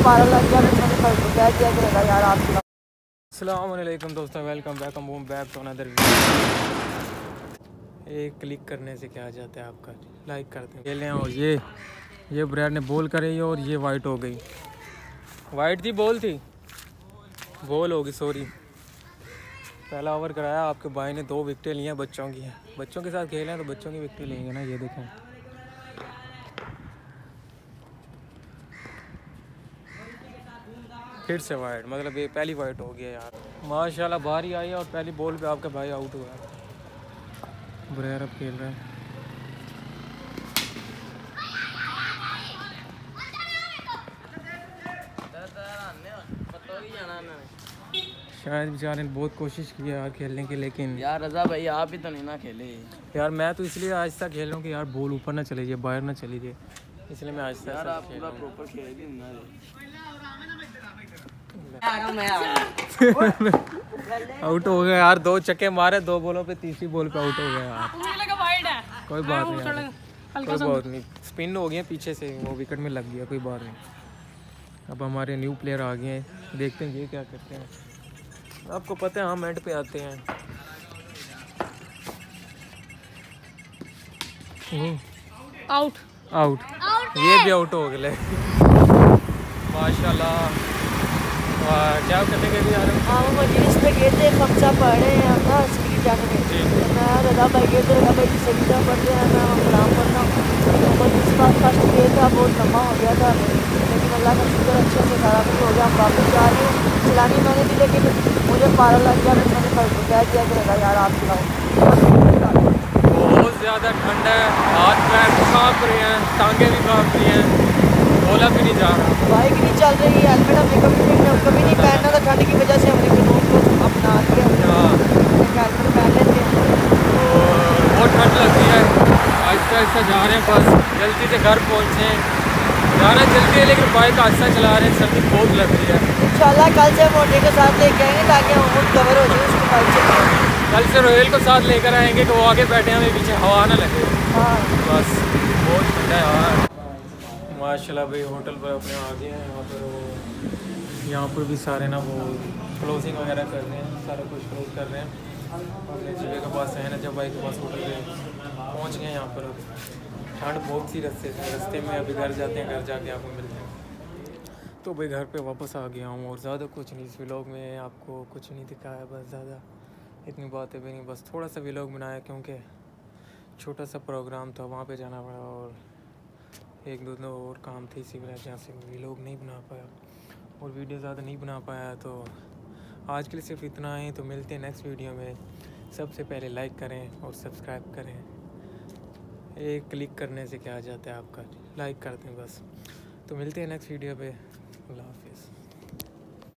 पारा लग गया तो मैंने कह दिया करेगा यार आप चलाओ। अस्सलाम वालेकुम दोस्तों, वेलकम बैक टू अनदर। एक क्लिक करने से क्या आ जाता है आपका, लाइक करते हैं खेल रहे हैं। और ये ब्रैड ने बॉल करी और ये वाइट हो गई। वाइट थी, बॉल थी, बॉल होगी, सॉरी। पहला ओवर कराया, आपके भाई ने 2 विकेटें ली हैं बच्चों की हैं। बच्चों के साथ खेल रहे हैं तो बच्चों की विकेटें लेंगे ना। ये देखें, फिर से वाइट, मतलब ये पहली वाइट हो गया यार। माशाल्लाह बारी आई है और पहली बॉल पे आपका भाई आउट हुआ है। ब्रेयर अब खेल रहा है। शायद बेचारे ने बहुत कोशिश की है यार खेलने की, लेकिन यार रजा भाई आप ही तो नहीं ना खेले यार। मैं तो इसलिए आहिस्ता खेल रहा हूँ कि यार बॉल ऊपर ना चली जाए, बाहर ना चली जाए, इसलिए मैं आहिस्ता यार आप खेल पूरा रहा हूँ। प्रॉपर खेल ही ना आउट हो गया यार, 2 छक्के मारे 2 बॉलों पे, तीसरी बॉल पे आउट हो गया यार। कोई बात नहीं यार, कोई बात नहीं। स्पिन हो गया पीछे से, वो विकेट में लग गया, कोई बात नहीं। अब हमारे न्यू प्लेयर आ गए हैं, देखते हैं ये क्या करते हैं। आपको पता है हम एंड पे आते हैं। आउट आउट, ये भी आउट हो गए माशाल्लाह। क्या करने के लिए यार, हाँ वो मजलिस पे गए थे, खमसा पढ़ रहे हैं हम ना स्क्रीन जाने में। मैं रजा भाई गए थे, रजा भाई की सलीजा पढ़ रहे हैं, मैं कलाम पढ़ता हूँ। तो मजलिस का फर्स्ट डे था, बहुत लम्बा हो गया था, लेकिन अल्लाह का शुक्र अच्छे से सारा कुछ हो गया। हम वापस जा रहे हैं, चलानी मैंने थी लेकिन मुझे पारा लग गया तो मैंने कह दिया करेगा यार आप चलाओ। बहुत ज़्यादा ठंड है, हाथ पैर काँप रहे हैं, टांगे भी काँप रही हैं, बोला भी नहीं जा रहा, बाइक नहीं चल रही, हेलमेट हमने कभी नहीं पहनना था ठंड की वजह से। हमने कानून को अपना लिया, हेलमेट पहन लेते हैं। बहुत ठंड लगती है। आहिस्ता आहिस्ता जा रहे हैं, बस जल्दी से घर पहुँचे। जाना जल्दी है लेकिन बाइक आहिस्ता चला रहे हैं, सर्दी बहुत लग रही है। इंशाल्लाह कल से मोटे के साथ लेके आएंगे ताकि हम खुद कवर हो जाए उसकी बाइक से। कल से रोहेल को साथ लेकर आएंगे कि वो आगे बैठे, हमें पीछे हवा ना लगे। हाँ बस बहुत ठंडा है यार। माशाल्लाह भाई होटल पर अपने आ गए हैं। यहाँ पर भी सारे ना वो क्लोजिंग वगैरह कर रहे हैं, सारा कुछ क्लोज कर रहे हैं। अपने जगह के पास है ना, जब भाई के पास होटल पे पहुँच गए यहाँ पर। अब ठंड बहुत सी रास्ते में, अभी घर जाते हैं, घर जाके आपको मिलते हैं। तो भाई घर पे वापस आ गया हूँ और ज़्यादा कुछ नहीं, इस व्लॉग में आपको कुछ नहीं दिखाया, बस ज़्यादा इतनी बातें भी नहीं, बस थोड़ा सा व्लॉग बनाया क्योंकि छोटा सा प्रोग्राम था, वहाँ पे जाना पड़ा और एक दो और काम थे, इसी वजह से व्लॉग नहीं बना पाया और वीडियो ज़्यादा नहीं बना पाया। तो आज के लिए सिर्फ इतना ही, तो मिलते हैं नेक्स्ट वीडियो में। सबसे पहले लाइक करें और सब्सक्राइब करें। एक क्लिक करने से क्या आ जाता है आपका, लाइक करते हैं बस। तो मिलते हैं नेक्स्ट वीडियो पे। अल्लाह हाफिज़।